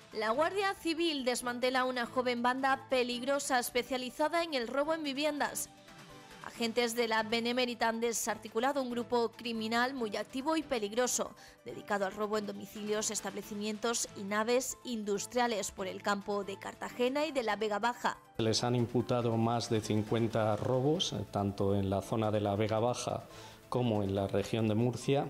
La Guardia Civil desmantela una joven banda peligrosa especializada en el robo en viviendas. Agentes de la Benemérita han desarticulado un grupo criminal muy activo y peligroso, dedicado al robo en domicilios, establecimientos y naves industriales por el campo de Cartagena y de la Vega Baja. Les han imputado más de 50 robos, tanto en la zona de la Vega Baja como en la región de Murcia,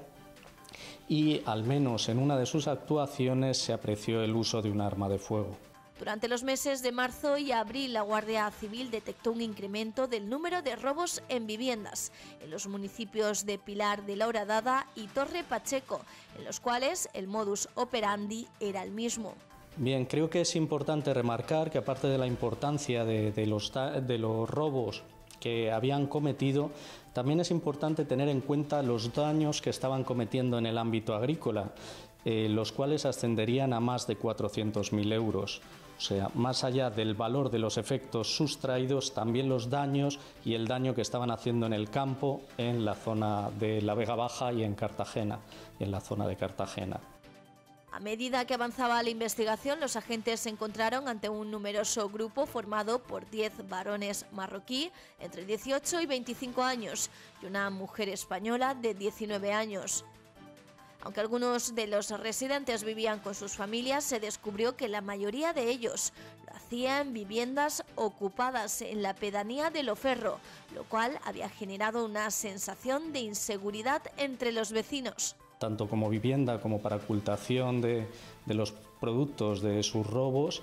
y al menos en una de sus actuaciones se apreció el uso de un arma de fuego. Durante los meses de marzo y abril, la Guardia Civil detectó un incremento del número de robos en viviendas en los municipios de Pilar de la Horadada y Torre Pacheco, en los cuales el modus operandi era el mismo. Bien, creo que es importante remarcar que aparte de la importancia de los robos que habían cometido, también es importante tener en cuenta los daños que estaban cometiendo en el ámbito agrícola, los cuales ascenderían a más de 400.000 euros. O sea, más allá del valor de los efectos sustraídos, también los daños y el daño que estaban haciendo en el campo, en la zona de la Vega Baja y en Cartagena, en la zona de Cartagena. A medida que avanzaba la investigación, los agentes se encontraron ante un numeroso grupo formado por 10 varones marroquí entre 18 y 25 años y una mujer española de 19 años. Aunque algunos de los residentes vivían con sus familias, se descubrió que la mayoría de ellos lo hacían en viviendas ocupadas en la pedanía de Loferro, lo cual había generado una sensación de inseguridad entre los vecinos. Tanto como vivienda como para ocultación de los productos de sus robos,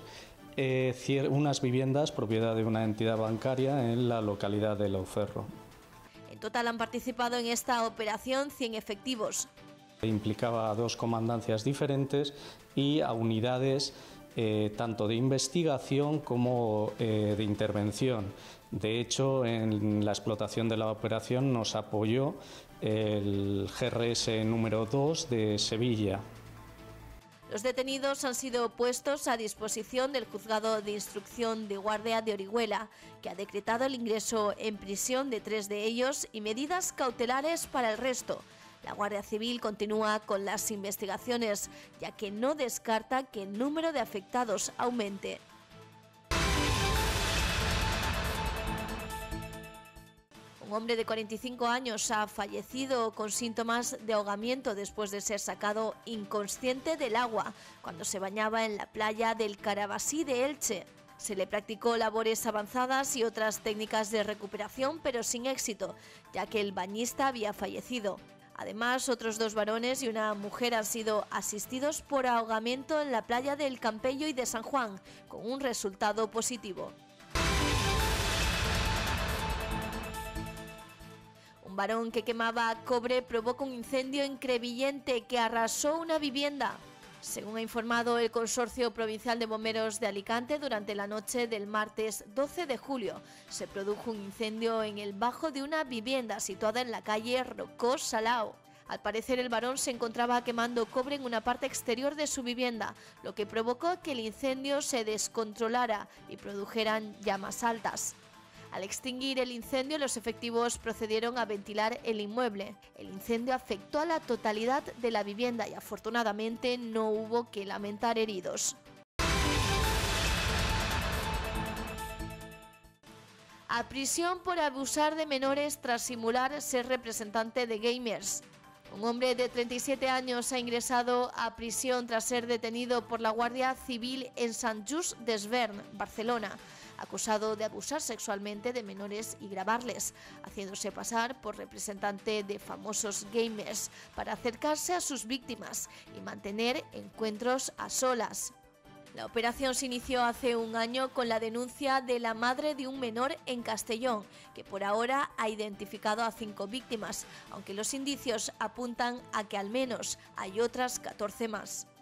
unas viviendas propiedad de una entidad bancaria en la localidad de Loferro. En total han participado en esta operación 100 efectivos. Implicaba a 2 comandancias diferentes y a unidades tanto de investigación como de intervención. De hecho, en la explotación de la operación nos apoyó el GRS número 2 de Sevilla. Los detenidos han sido puestos a disposición del Juzgado de Instrucción de Guardia de Orihuela, que ha decretado el ingreso en prisión de 3 de ellos y medidas cautelares para el resto. La Guardia Civil continúa con las investigaciones, ya que no descarta que el número de afectados aumente. Un hombre de 45 años ha fallecido con síntomas de ahogamiento después de ser sacado inconsciente del agua cuando se bañaba en la playa del Carabasí de Elche. Se le practicó labores avanzadas y otras técnicas de recuperación, pero sin éxito, ya que el bañista había fallecido. Además, otros 2 varones y una mujer han sido asistidos por ahogamiento en la playa del Campello y de San Juan, con un resultado positivo. Un varón que quemaba cobre provoca un incendio en Crevillente que arrasó una vivienda. Según ha informado el Consorcio Provincial de Bomberos de Alicante, durante la noche del martes 12 de julio se produjo un incendio en el bajo de una vivienda situada en la calle Rocós Salao. Al parecer, el varón se encontraba quemando cobre en una parte exterior de su vivienda, lo que provocó que el incendio se descontrolara y produjeran llamas altas. Al extinguir el incendio, los efectivos procedieron a ventilar el inmueble. El incendio afectó a la totalidad de la vivienda y afortunadamente no hubo que lamentar heridos. A prisión por abusar de menores tras simular ser representante de gamers. Un hombre de 37 años ha ingresado a prisión tras ser detenido por la Guardia Civil en Sant Just Desvern, Barcelona, acusado de abusar sexualmente de menores y grabarles, haciéndose pasar por representante de famosos gamers para acercarse a sus víctimas y mantener encuentros a solas. La operación se inició hace un año con la denuncia de la madre de un menor en Castellón, que por ahora ha identificado a 5 víctimas, aunque los indicios apuntan a que al menos hay otras 14 más.